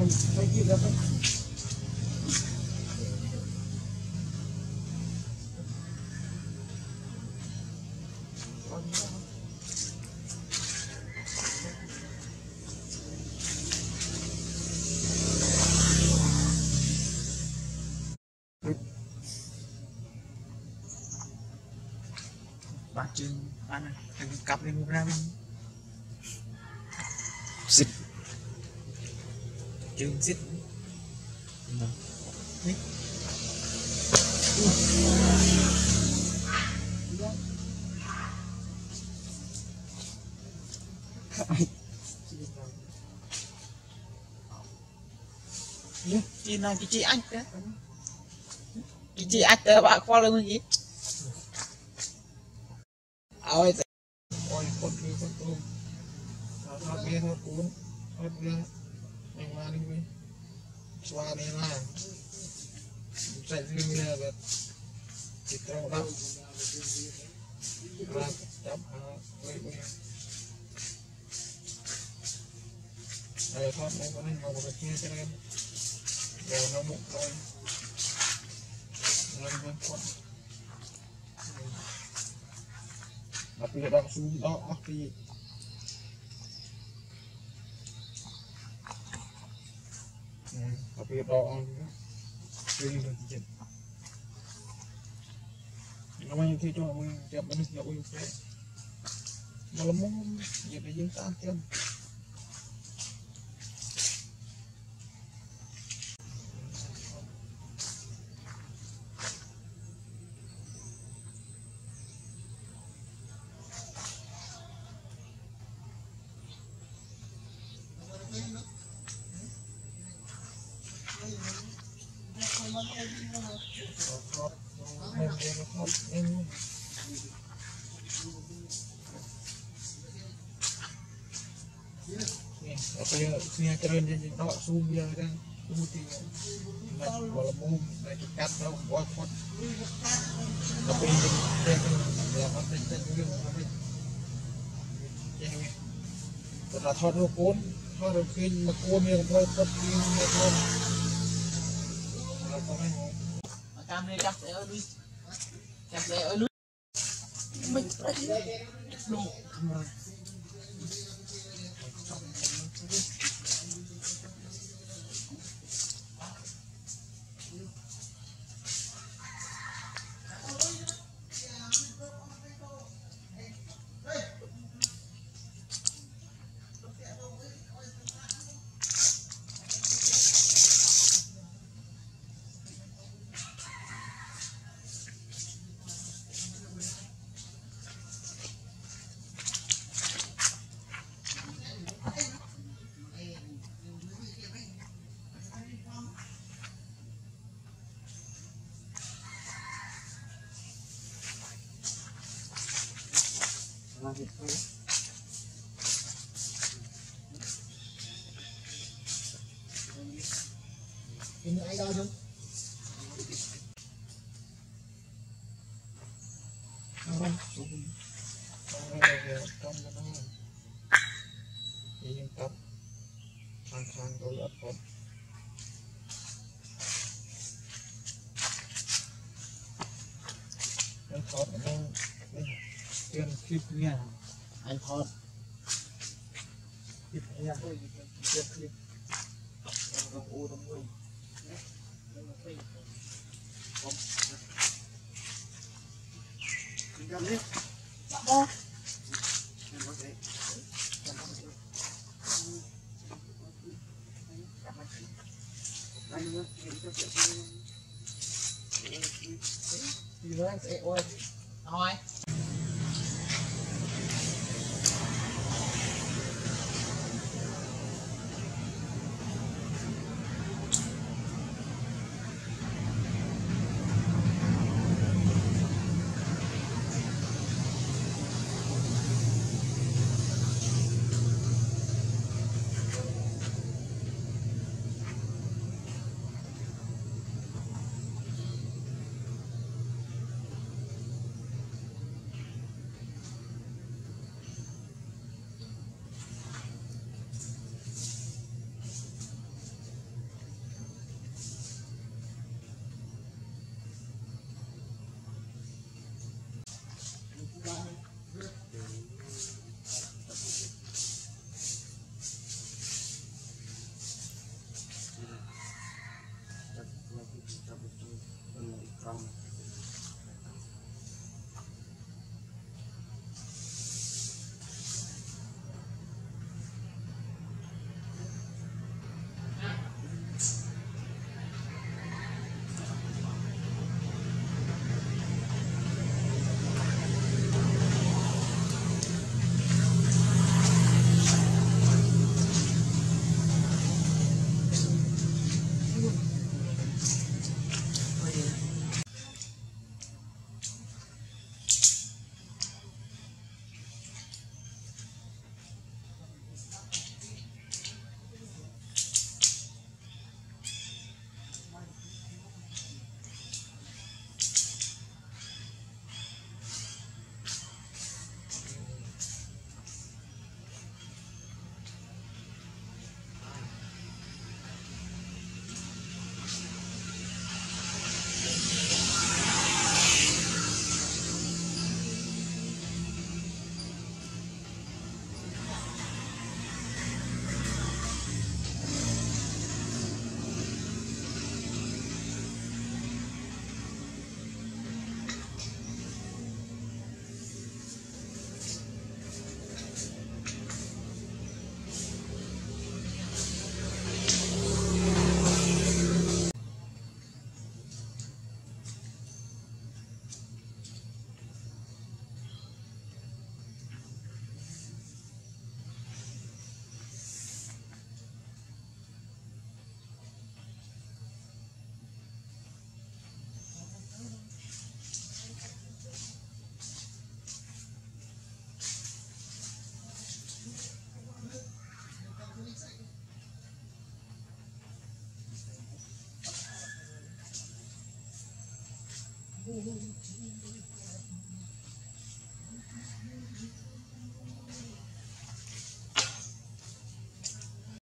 Bà trường ăn thằng cặp lên một ra mình xịt trường xịt đấy chị này chị anh đấy chị anh tới bạn qua luôn gì ôi ôi con kia con tôm nó kia nó cuốn nó kia nhưng mà đi xóa đi là chạy đi làแบบchỉ trâu đắp là chấm vậy vậy đây thoát đây con này vào một kia cho em rồi nó bụng rồi lên bên con đặc biệt đang xuống đó thì đặc biệt đó đi được gì nó mới khi cho mình chậm nó nhậu như thế mà là muốn gì để dương tan chân bây giờ nghe cho nên đó zoom giờ đang zoom thì là gọi là môn này cắt đâu quá khó tapi là nó tên cái là thoát nó cuốn thoát được khi mà cuốn miệng thôi thoát đi miệng thôi là có này cam này chắc sẽ ở đi chắc sẽ ở núi mình luôn Ini ai đâu không? Không, không. Con nó yên tâm, khang khang tôi lật con. Anh thoát nó tiền clip nha, anh thoát. Clip nha, clip. Đồng u đồng u. Cầm đi. Bó. Đi với anh sẽ ôi. Thôi.